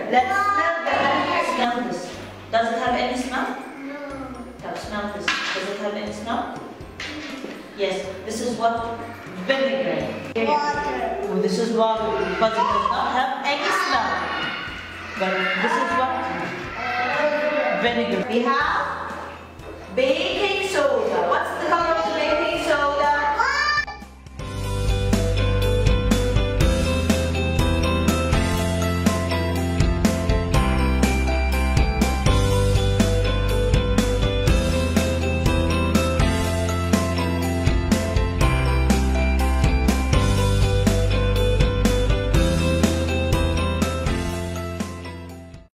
Let's smell the smell this. Does it have any smell? No. Smell this. Does it have any smell? Yes. This is what? Vinegar. Water. Oh, this is water because it does not have any smell. But this is what? Vinegar. We have big